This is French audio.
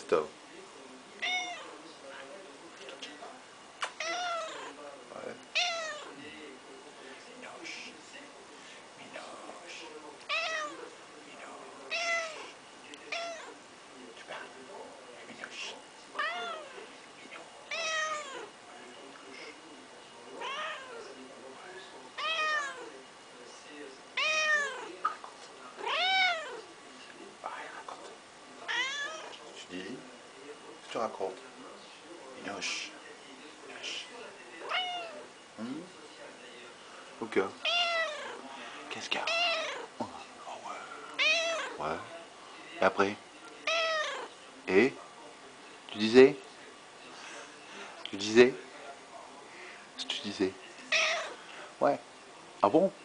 Christophe. Ouais. Minoche. Minoche. Minoche. Tu parles. Minoche. Tu dis, qu'est-ce que tu racontes? Minoche. Minoche. Ok. Qu'est-ce qu'il y a? Oh ouais. Ouais. Et après? Et? Tu disais? Tu disais? Ce que tu disais? Ouais. Ah bon?